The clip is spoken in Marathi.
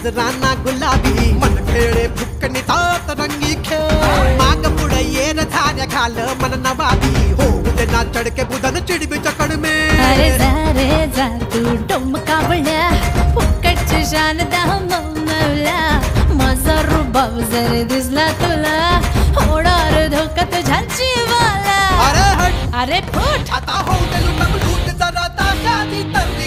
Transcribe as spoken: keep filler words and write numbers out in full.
नजराना गुलाबी मन खेळे फुक्कनी तात रंगी खेळ माग पुढे ये न झाल्या घाल मन नवाबी हो उदे ना चढके बुधन चिडबी चकड में अरे जा रे जा तू डोमकावळ्या फुक्कटची शान दामवला माझा रुबाब जर दिसला तुला होणार धोका तुझ्या जीवाला अरे हट अरे फुट आता हो गेलो लूट जरा ताशाची तर्री